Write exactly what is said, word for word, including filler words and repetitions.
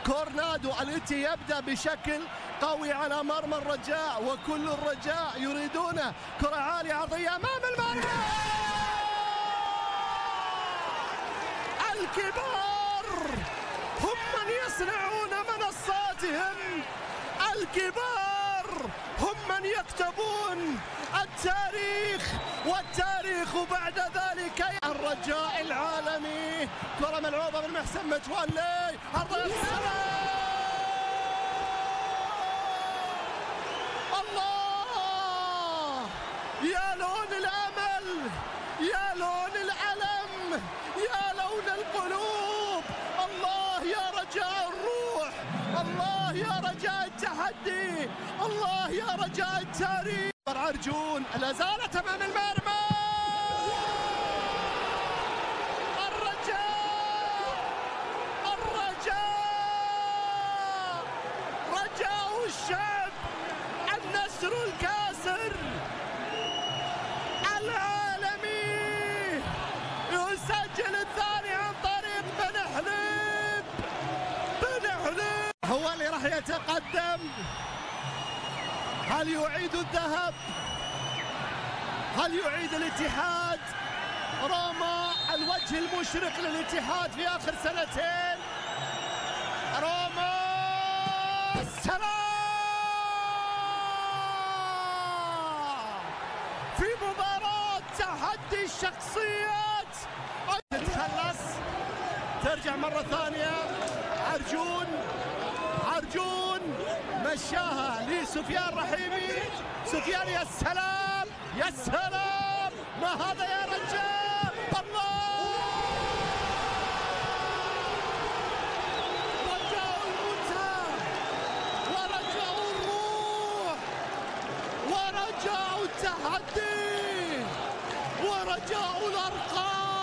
كورنادو التي يبدأ بشكل قوي على مرمى الرجاء، وكل الرجاء يريدون كرة عالية عرضية أمام المرمى. الكبار هم من يصنعون منصاتهم، الكبار هم من يكتبون التاريخ، والتاريخ بعد ذلك. الرجاء العالمي، كرة ملعوبة من محسن متولي، عرضية السلام. الله يا لون الأمل، يا لون الألم، يا لون القلوب. الله يا رجاء الروح، الله يا رجاء التحدي، الله يا رجاء التاريخ. عرجون لا زالت أمام المرمى. الرجاء الرجاء رجاء الشعب، النسر الكاسر العالمي يسجل الثاني عن طريق بن حليب. بن حليب هو اللي راح يتقدم. هل يعيد الذهب؟ هل يعيد الاتحاد؟ روما الوجه المشرق للاتحاد في آخر سنتين. روما السلام في مباراة تحدي الشخصيات. تتخلص، ترجع مرة ثانية. عرجون عرجون مشاها لسفيان رحيمي. سفيان يا سلام يا سلام، ما هذا يا رجال. الله، رجاء المنتهى، ورجاء الروح، ورجاء التحدي، ورجاء الأرقام.